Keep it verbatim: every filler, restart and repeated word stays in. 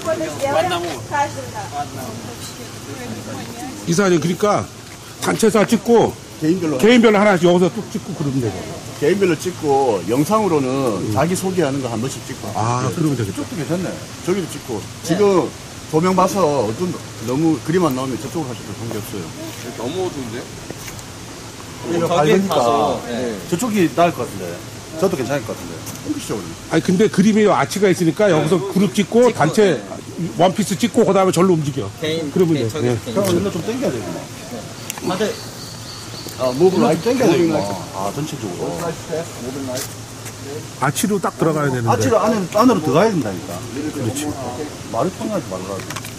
이사님, 그러니까 단체사 찍고 개인별로 개인별로 하나씩 여기서 뚝 찍고 그러면 되죠. 개인별로 찍고 영상으로는 음. 자기 소개하는 거 한 번씩 찍고. 아, 네. 그러면 되겠다. 저쪽도 괜찮네. 저기도 찍고. 네. 지금 조명 봐서 어떤 너무 그림 안 나오면 저쪽으로 하셔도 관계없어요. 너무 어두운데? 이거 밝으니까 네. 저쪽이 나을 것 같은데. 저도 괜찮을 것 같은데. 옮기시죠, 우리. 아니, 근데 그림이 아치가 있으니까 여기서 그룹 찍고, 찍고 단체 네. 원피스 찍고 그 다음에 절로 움직여. 개인, 그러면 개인, 돼. 네. 그럼 일로 좀 당겨야 되구나. 다들 네. 아, 무브 라이트 당겨야 되구나. 아, 전체적으로. 아치로 딱 들어가야 되는데. 아치로 안으로, 안으로 들어가야 된다니까. 그렇지. 말을 통하지 말라고.